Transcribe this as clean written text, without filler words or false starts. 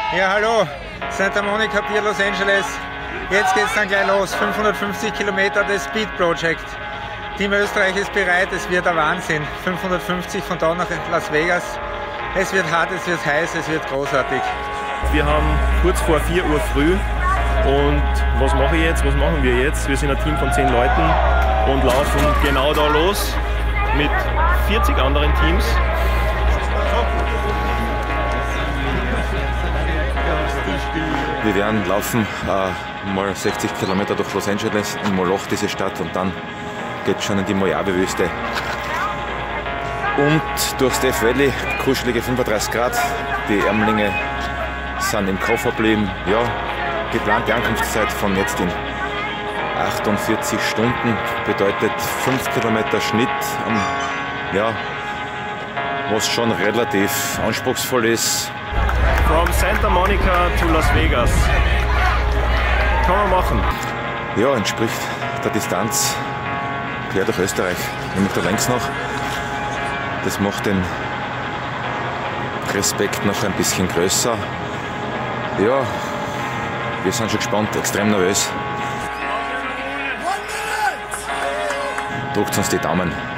Ja, hallo, Santa Monica Pier, Los Angeles. Jetzt geht's dann gleich los. 550 Kilometer des Speed Project. Team Österreich ist bereit, es wird ein Wahnsinn. 550 von da nach Las Vegas. Es wird hart, es wird heiß, es wird großartig. Wir haben kurz vor 4 Uhr früh und was mache ich jetzt? Was machen wir jetzt? Wir sind ein Team von 10 Leuten und laufen genau da los mit 40 anderen Teams. Wir werden laufen mal 60 Kilometer durch Los Angeles, in Moloch, diese Stadt, und dann geht es schon in die Mojave-Wüste. Und durch Death Valley, kuschelige 35 Grad, die Ärmlinge sind im Koffer geblieben. Ja, geplante Ankunftszeit von jetzt in 48 Stunden, bedeutet 5 Kilometer Schnitt, ja, was schon relativ anspruchsvoll ist. From Santa Monica to Las Vegas. Kann man machen. Ja, entspricht der Distanz quer durch Österreich, nämlich da längs noch. Das macht den Respekt noch ein bisschen größer. Ja, wir sind schon gespannt, extrem nervös. Drückt uns die Daumen.